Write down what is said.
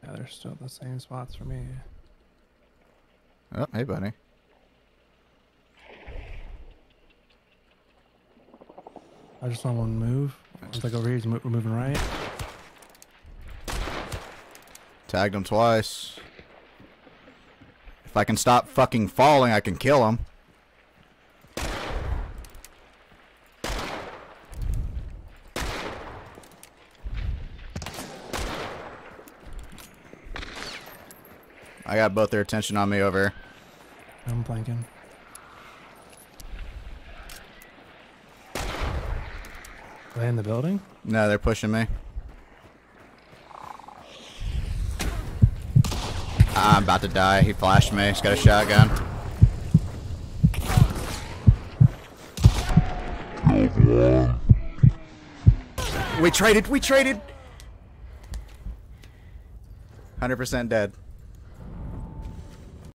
Yeah, they're still the same spots for me. Oh, hey, buddy. I just saw one move. It's like over here. We're moving right. Tagged him twice. If I can stop fucking falling, I can kill him. I got both their attention on me over here. I'm flanking. Are they in the building? No, they're pushing me. I'm about to die. He flashed me. He's got a shotgun. We traded. 100% dead.